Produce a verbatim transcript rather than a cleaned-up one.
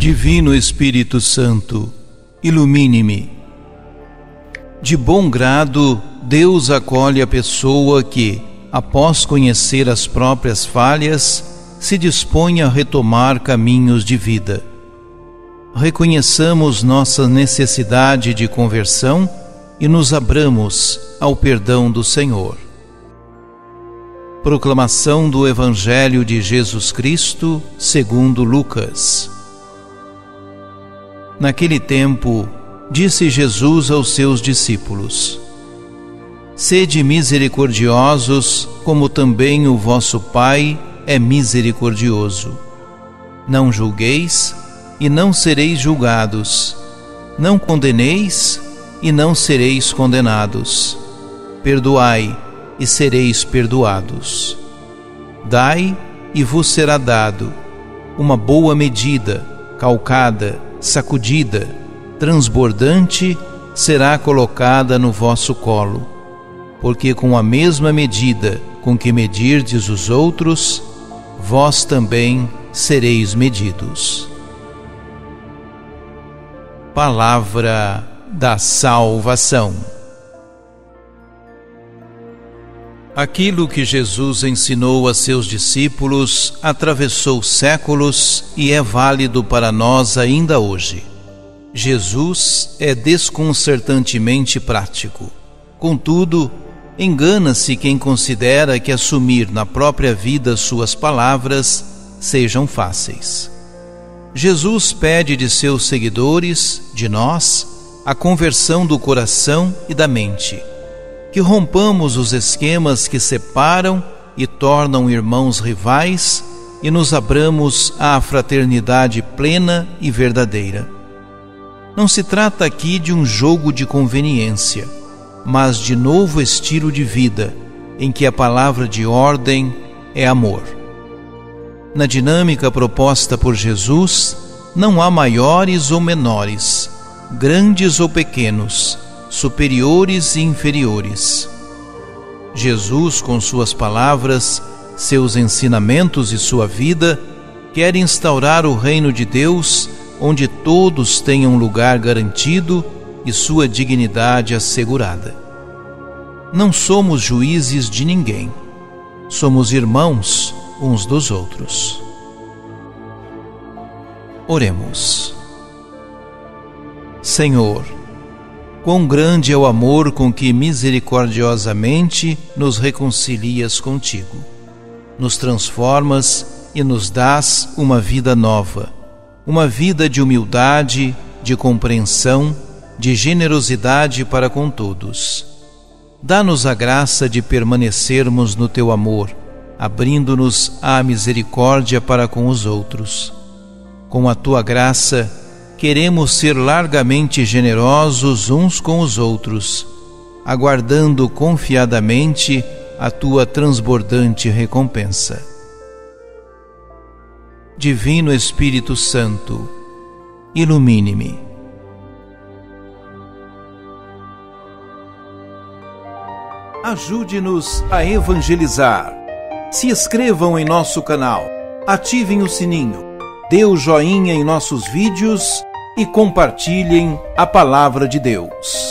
Divino Espírito Santo, ilumine-me. De bom grado, Deus acolhe a pessoa que, após conhecer as próprias falhas, se dispõe a retomar caminhos de vida. Reconheçamos nossa necessidade de conversão e nos abramos ao perdão do Senhor. Proclamação do Evangelho de Jesus Cristo, segundo Lucas. Naquele tempo, disse Jesus aos seus discípulos: Sede misericordiosos, como também o vosso Pai é misericordioso. Não julgueis, e não sereis julgados. Não condeneis, e não sereis condenados. Perdoai, e sereis perdoados. Dai, e vos será dado, uma boa medida, calcada, sacudida, transbordante, será colocada no vosso colo. Porque com a mesma medida com que medirdes os outros, vós também sereis medidos. Palavra da salvação. Aquilo que Jesus ensinou a seus discípulos atravessou séculos e é válido para nós ainda hoje. Jesus é desconcertantemente prático. Contudo, engana-se quem considera que assumir na própria vida suas palavras sejam fáceis. Jesus pede de seus seguidores, de nós, a conversão do coração e da mente, que rompamos os esquemas que separam e tornam irmãos rivais e nos abramos à fraternidade plena e verdadeira. Não se trata aqui de um jogo de conveniência, mas de novo estilo de vida, em que a palavra de ordem é amor. Na dinâmica proposta por Jesus, não há maiores ou menores, grandes ou pequenos, superiores e inferiores. Jesus, com suas palavras, seus ensinamentos e sua vida, quer instaurar o reino de Deus, onde todos tenham lugar garantido e sua dignidade assegurada. Não somos juízes de ninguém, somos irmãos uns dos outros. Oremos. Senhor, quão grande é o amor com que misericordiosamente nos reconcilias contigo. Nos transformas e nos dás uma vida nova, uma vida de humildade, de compreensão, de generosidade para com todos. Dá-nos a graça de permanecermos no teu amor, abrindo-nos à misericórdia para com os outros. Com a tua graça, queremos ser largamente generosos uns com os outros, aguardando confiadamente a tua transbordante recompensa. Divino Espírito Santo, ilumine-me. Ajude-nos a evangelizar. Se inscrevam em nosso canal, ativem o sininho, dê o joinha em nossos vídeos e compartilhem a palavra de Deus.